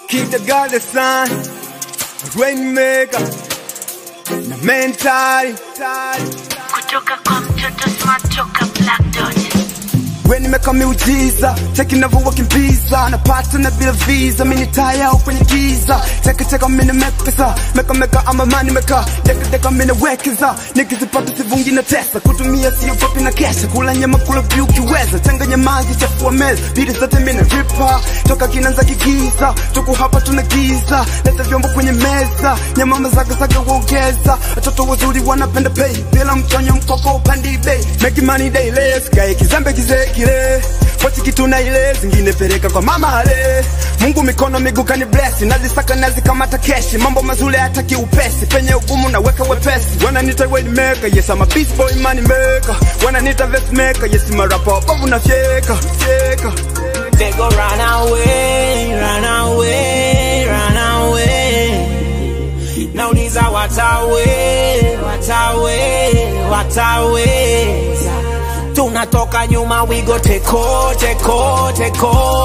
Keep the God the sun, rainmaker, na mentali. Kutoka kwa mtoto smart toka Black Dot. When nimeka miujiza, cheki ninavyowakimbiza, napata na bila visa, mimi taya kwenye giza. Cheka mimi nimepesa, meka ama money meka, deka mimi nawekeza. Nikizipata sivungi na tesa, kutumia sio kopi na kesha, kula nyama kula view kiweza, changanya maji chafua meza, bidi zote mimi na ripa, toka kinanza kigiza, tuko hapa tunagiza, leta vyombo kwenye meza, nyama mazaga uongeza, watoto wazuri wanapenda pay, bila mchonyo mkoko upandi bay, make money daily, sky kizembe kizeki wachi kitu na ile zingine pereka kwa mama hale. Mungu mikono miguu kani bless, nazisaka nazikamata keshi, mambo mazuri hataki upesi, penye ugumu na weka wepesi. Wananiita weight maker, yes I'm a beast boy money maker. Wananiita vest maker, yes I'm a rapper babu na sheka. They go run away, run away, run away. Now these are what away. Tunatoka nyuma, we go take over. We go take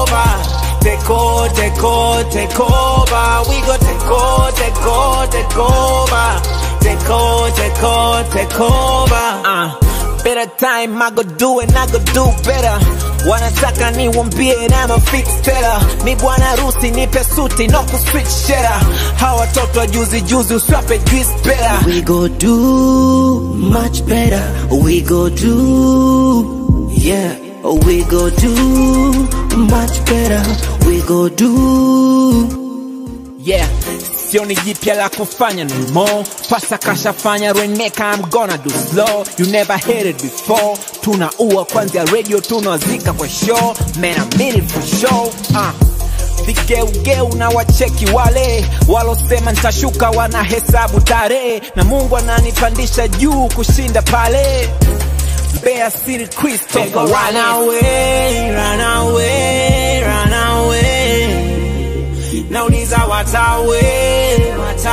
over. Better time, I go do it, I go do better. Wanataka niwambie na ma fix teller. Mi bwana rusi nipe suti no ku switch shera. Hawa toto wa juzi uswape juice better. We go do much better. We go do, yeah. We go do much better. We go do, yeah. Sioni jipya la kufanya no more. Pasa kashafanya rainmaker, I'm gonna do slow. You never heard it before. Tunaua kwanzia radio, tunawazika kwa show. Man, I mean it for sure. Vigeu na wacheki wale walosema nitashuka, wana hesabu tarehe, na Mungu ananipandisha juu kushinda pale. Bear City Crystal, run away, run away, run away. Now these are what away.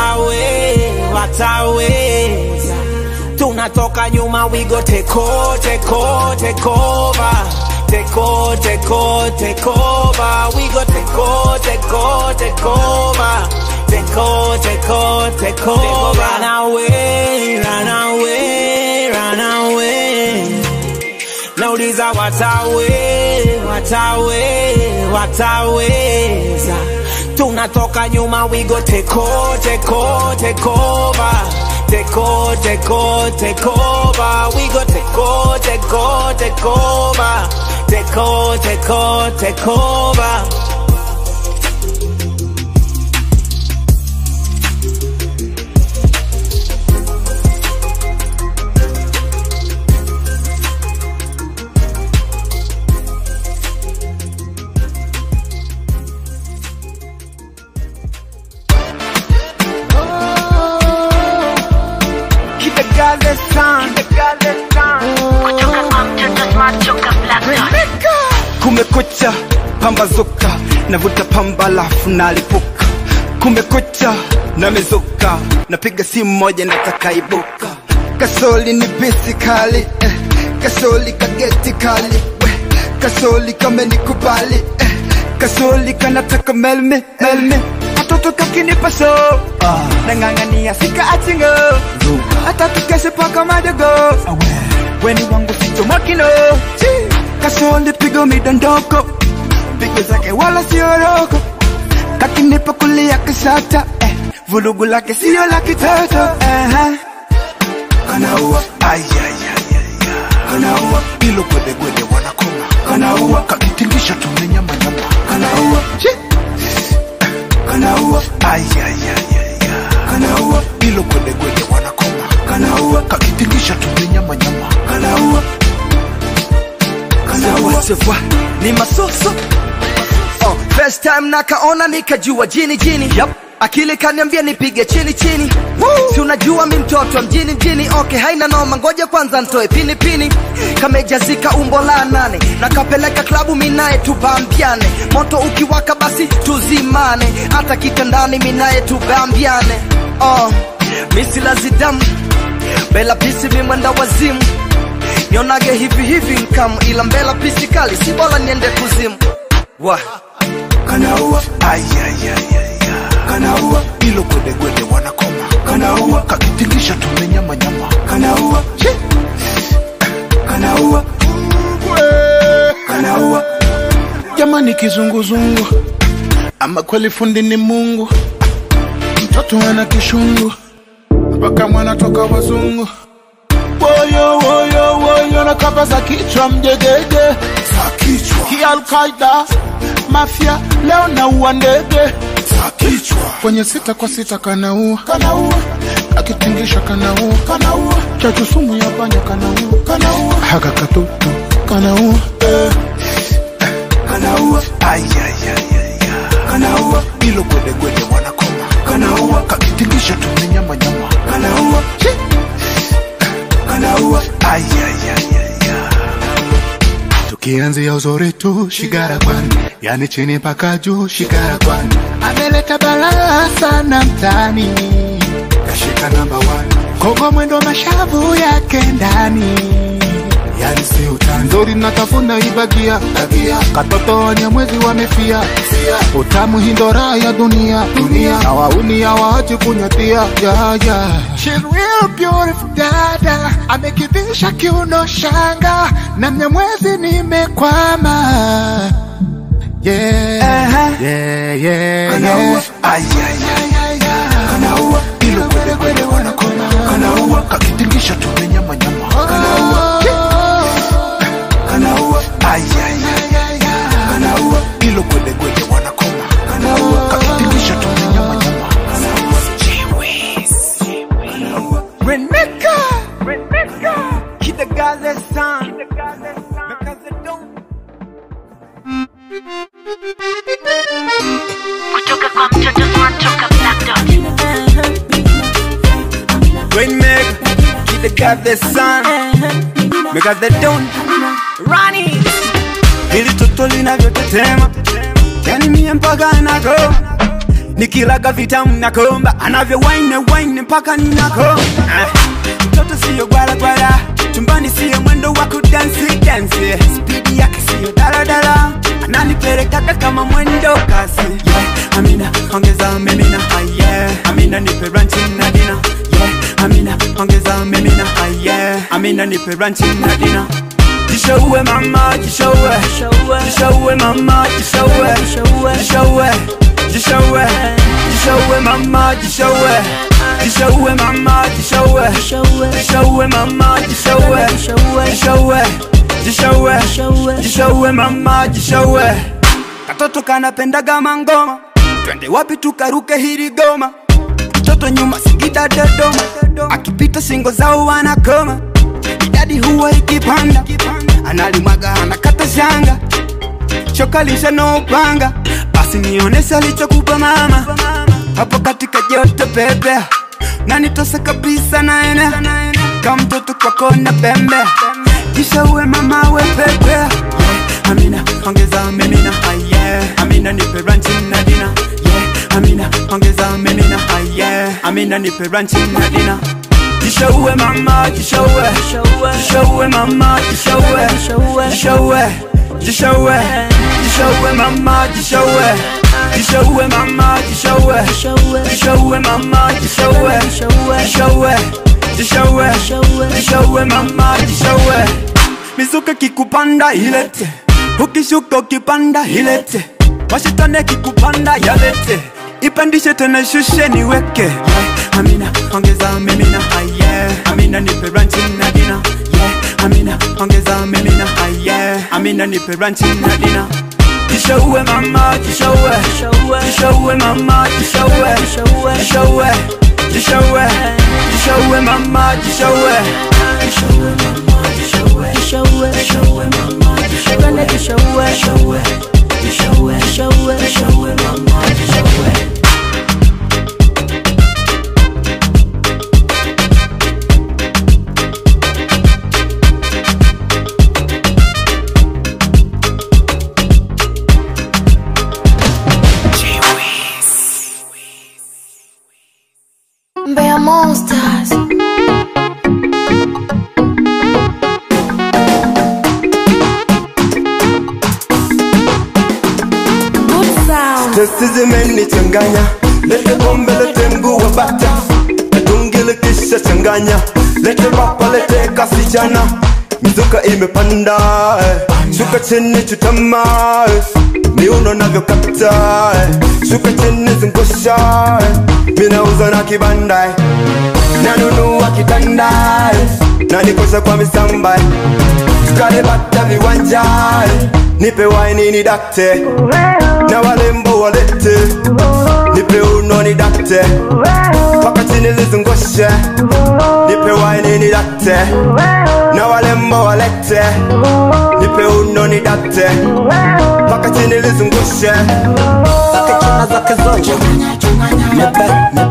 Tunatoka nyuma, we go take over. We go take over. Run away. Now these are what away. Tunatoka nyuma, we go take over. We go take over. Kutoka kwa mtoto smart toka Black Dot. Kumekucha, pambazuka, navuta pamba lafu nalipuka. Kumekucha, namezuka, napiga simu moja nataka ibuka. Kasoli ni bisi kali, kasoli kageti kali, kasoli kame nikubali, kasoli kanataka melme. Katoto kakinipa so, nangangania sika achingo, hata tukeshe paka madogo. Weni wangu sito makino, kasoli pigo midondoko, pigo zake wala siyo roko. Kakinipa kulia kisata, vulugu lake siyo la kitoto. Kanaua, kanaua, ilo gwede wanakoma. Kanaua, kakitingisha tumenyama. Kanaua, kanaua, kanaua, ilo gwede wanakoma. Kanaua, kakitingisha tumenyama. Kanaua, sewa ni masoso. First time nakaona nikajua jini. Yep. Akili kaniambia nipige chini. Si unajua mi mtoto mjini. Okay, haina noma, ngoja kwanza ntoe pini. Kamejazika umbo la 8, nakapeleka klabu minae tubambiane. Moto ukiwaka basi tuzimane, hata kitandani minae tubambiane. Misi lazidamu, bela pisi mimwenda wazimu. Nionage hivi nkamu, ila mbela pisi kali, si bola niende kuzimu. kanaua, ay ay ay ay, kanaua, ilo gwede gwede wanakoma, kanaua, kakitingisha tumenyama nyama, kanaua, kanaua, kanaua. Jamani kizunguzungu, ama kweli fundi ni Mungu. Mtoto ana kishungu, mpaka mwana toka wazungu. Woyo woyo woyo na kapa za kichwa mjegege, Za kichwa, ki Al-Qaeda, mafia leo na uandege. za kichwa, Kwenye 6 kwa 6 kanaua, kanaua, akitingisha kanaua, kanaua, chachu sumu ya panya kanaua, kanaua, haka katoto kanaua, kanaua, ay ay ay ay, kanaua, ilo gwede gwede wanakoma, kanaua, kakitingisha tumenyama nyama, kanaua, kanaua, ay ay ay ay. Tukianzia uzuri tu shigara kwani, yani chini mpaka juu shigara kwani. Ameleta balaa sana mtani, kashika number 1, kogo mwendo mashavu yake ndani, yani si utani, nzuri natafuna ibagia, tagia, katoto wanyamwezi wamefia, sia, utamu hindora ya dunia, dunia, na wauni ya waachi kunyatia, ya ya. She's real beautiful dada, amekidhisha kiuno shanga, na mnyamwezi nimekwama. Yeah, yeah, yeah, kanaua, yeah. ay ay ay ay, kanaua, Ilo kwede kwede wanakoma, kanaua, kakitingisha tumenyama nyama, kanaua, kanaua, ay ay ay ay, kanaua, ilo kwede kwede wanakoma, kanaua, kakitingisha tumenyama nyama. Reneka, keep the godless son, because they don't. Kutoka kwa mtoto smart toka Black Dot. Rainmaker, keep the godless son, because they don't. Ronnie, hili toto linavyotetema, yani mie mpaka nako, nikilaga vitamu nakomba, anavyo wine mpaka ninako. Mtoto siyo gwala gwala, chumbani siyo mwendo wa kudansi dansi, speed yake siyo daladala, ananipelekaga kama mwendo kasi. Yeah, Amina ongeza mimina, yeah, Amina nipe ranchi na dina, yeah, Amina ongeza mimina, yeah, Amina nipe ranchi na dina. Jishowe mama, jishowe, jishowe mama, jishowe, jishowe, jishowe, jishowe mama, jishowe, jishowe mama, jishowe, jishowe mama, jishowe, jishowe, jishowe, jishowe mama, jishowe. Katoto kanapendaga mangoma, twende wapi tukaruke hili goma. Mtoto nyuma Singida Dodoma, akipita singo zao wanakoma. Idadi huwa ikipanda, analimwaga anakata shanga, shoka lisha no upanga. Basi nionesa lichokupa mama, hapo katika joto pepe, na nitose kabisa naene, kama mtoto kwako na pembe. Jishowe mama we pepe, Amina ongeza mimina, yeah, Amina nipe ranchi na dina, yeah, Amina ongeza mimina, yeah, Amina nipe ranchi na dina. Jishowe mama, jishowe, jishowe mama, jishowe, jishowe, jishowe, jishowe mama, jishowe, jishowe mama, jishowe, jishowe mama, jishowe, jishowe, jishowe, jishowe mama, jishowe. Mizuka kikupanda ilete, ukishuka ukipanda ilete, mashitane kikupanda yalete, ipandishe tena shushe niweke. Yeah, Amina ongeza mimina, yeah, Amina nipe ranchi na dina, yeah, Amina ongeza mimina, yeah, Amina nipe ranchi na dina. Jishowe mama, jishowe, jishowe mama, jishowe, jishowe, jishowe, jishowe mama, jishowe, jishowe mama, jishowe, jishowe mama, jishowe, jishowe, jishowe mama, jishowe. Bear monsters. Good side. sound. Testi zimenichanganya, lete pombe lete mguu wa bata, tungile kisha changanya, lete rapa lete kasichana, mizuka imepanda, shuka chini chutama, miuno navyokata, shuka chini zingusha, minauza na kibanda, nanunua kitanda, nanikosha kwa misamba, tukale bata viwanja, nipe waini ni dakte, na walembo walete, nipe uno ni dakte, paka chini lizungoshe, nipe waini ni dakte, na walembo walete, nipe uno ni dakte, paka chini lizungoshe. Zake chuna zake zote, nipe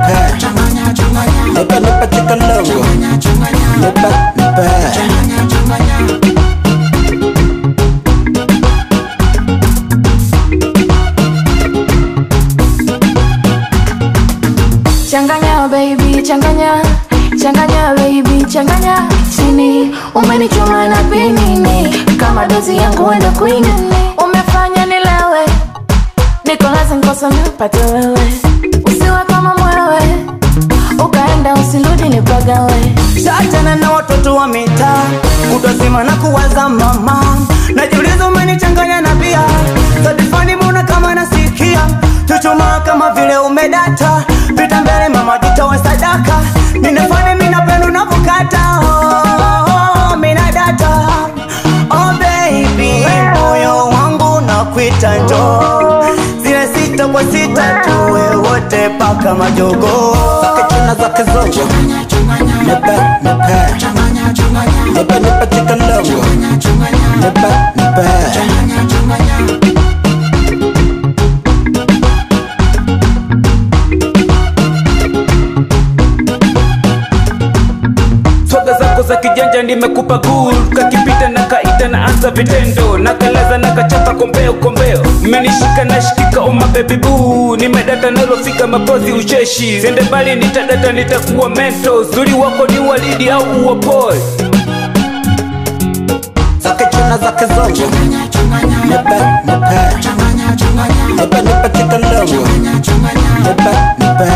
chika longo, nipe Changanya baby, changanya, changanya baby, changanya chini. Umenichoma na pinini, kama dozi yangu wenda kuingani. Umefanya nilewe, niko lazima kosa nipate wewe. Usiwe kama mwewe, ukaenda usiludi nipagawe. Shachana na watoto wa mitaa, utazima na kuwaza mama. Najiuliza umenichanganya na bia, sadifani mbona kama nasikia. Tuchuma kama vile umedata, pita mbele mama jitowe sadaka. Ninafanya mina pendo na vukata, oh, mina data. Oh baby, moyo wangu na kuita njoo. Zile sita kwa sita tuwe wote paka majogo. zake chuna zake zote, nipe chika longo, nipe Soga zako za kijanja nimekupa guru, kakipita na kaita na anza vitendo, nakalaza na kachapa kombeo kombeo, mmenishika na shikika oma baby boo, nimedata nalofika mapozi ucheshi, sende mbali nitadata nitakuwa mento, zuri wako ni walidi au uwapoi. zake chuna zake zote, nipe chika longo, nipe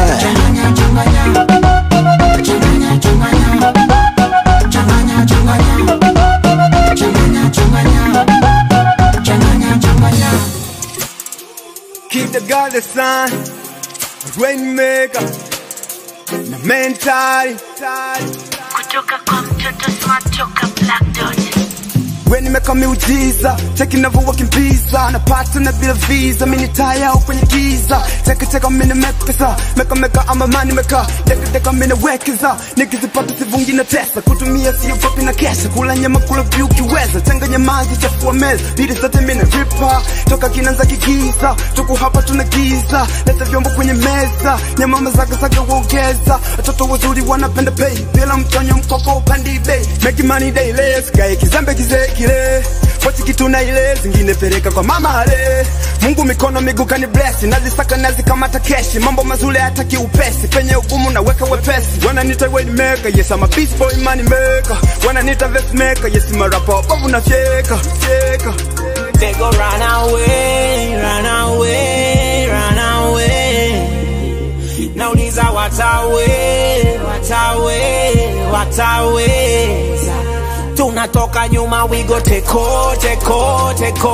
Keep the God sign, rainmaker, na mentali. Kutoka kwa mtoto smart toka Black Dot. We nimeka miujiza, cheki navo wakimbiza, napata na bila visa, mini taya au kwenye giza, cheka mini mekesa, meka ama mani meka, deka mini wekeza, nikizipata sivungi na tesa, kutumia siyo papi na kesha, kula nyama kula view kiweza, changanya maji chafua meza, bidi zote mini ripa, toka kinanza kigiza, tuku hapa tunagiza, leta vyombo kwenye meza, nyama mazaga uogeza, watoto wazuri wanapenda pay, bila mtonyo mkoko upandi bay, making money daily, sikaye kizambe kile pochi kitu na ile zingine pereka kwa mama ale. Mungu mikono miguu kani bless, nazisaka nazikamata keshi, mambo mazuri hataki upesi, penye ugumu na weka wepesi. Wananiita way maker, yes I'm a beast boy money maker, wananiita vest maker, yes I'm a rapper babu na fyeka. They go run away, run away, run away. Nauliza watawe. Tunatoka nyuma, we go take over. We go take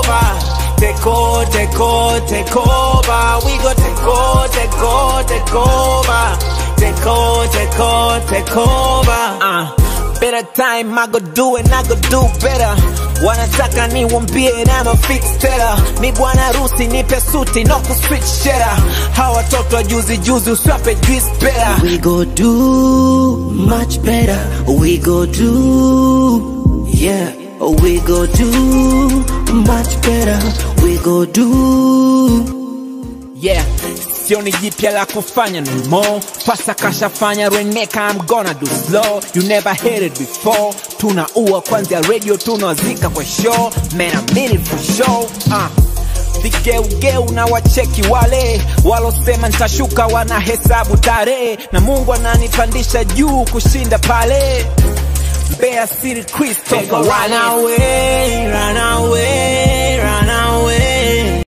over. Better time, I go do it, I go do better. Wanataka niwambie na ma fix better. Mi bwana rusi nipe suti, no ku switch shera. Hawa watoto juzi uswape juice better. We go do much better. We go do, yeah. We go do much better. We go do, yeah. Sioni jipya la kufanya no more. Pasa kashafanya reneka, I'm gonna do slow. You never heard it before. Tunaua kwanzia radio, tunazika kwa show. Man, I mean it for sure. Vigeugeu na wacheki wale walosema nitashuka, wanahesabu tarehe, na Mungu ananipandisha juu kushinda pale. Bear City Crystal, run away, run away.